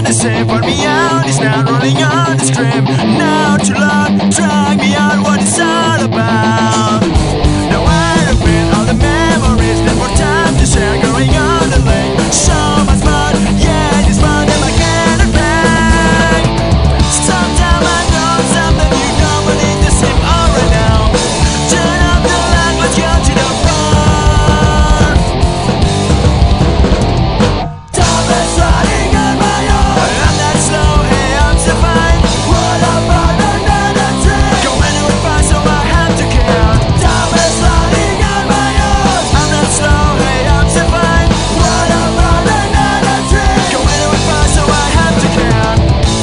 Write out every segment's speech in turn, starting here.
the same. Put me out, it's not rolling on the stream. Now to love, drag me out, what it's all about. Now I repeat all the memories that were time to share. Going on the lake, so much fun, yeah, it's fun and I can't back. Sometimes I know something you don't believe to seem alright now. Turn up the light, let's go to the front. Time is running on my own. I'm not slow, hey, I'm so fine. What about another trip? Go anywhere fast, so I have to care. Time is running on my own. I'm not slow, hey, I'm so fine. What about another trip? Go anywhere fast, so I have to care.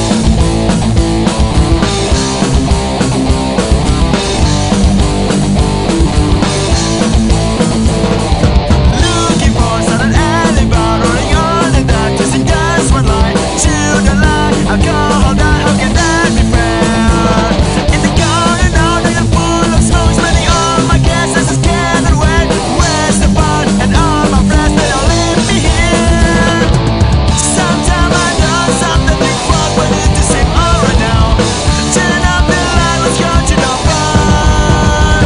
Looking for an alibi, rolling on the dark, chasing just one line to the light. Alcohol, that, how can that be fair? In the garden, now that you're full of smoke, spending all my gas as it's gathered wet. Where's the fun and all my friends that don't leave me here? Sometimes I know something big fuck, but it just seem alright now. Turn up the light, let's go to the front.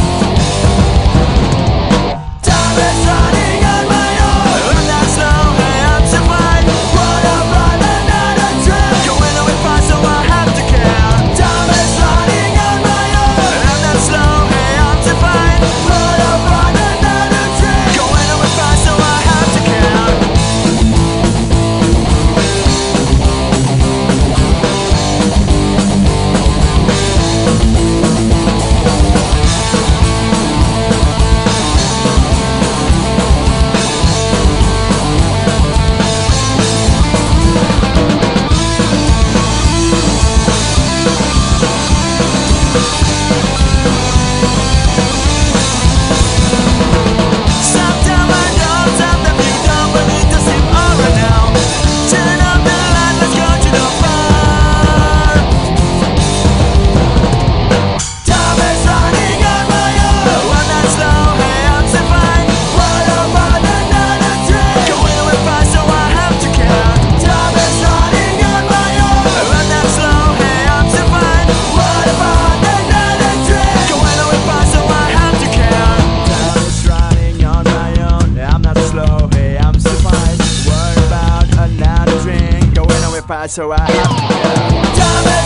Time is running on my own. I'm not slow, hey, I'm so fine. What about another trip? Going away fast, so I have to care. Time is running on my own. I'm not slow, hey, I'm so fine. What about another trip? Going away fast, so I have to care. Sometimes I know something you don't, but it just seem alright now. Turn up the light, let's go to the front. Time is running on my own. I'm not slow, hey, I'm so fine. What about another trip? Going away fast, so I have to care. Time is running on my own. I'm not slow, hey, I'm so fine. What about another trip? Going away fast, so I have to care. Time is running on my own. I'm not slow, hey, I'm so fine. What about another drink? Going away fast, so I have to care. Time is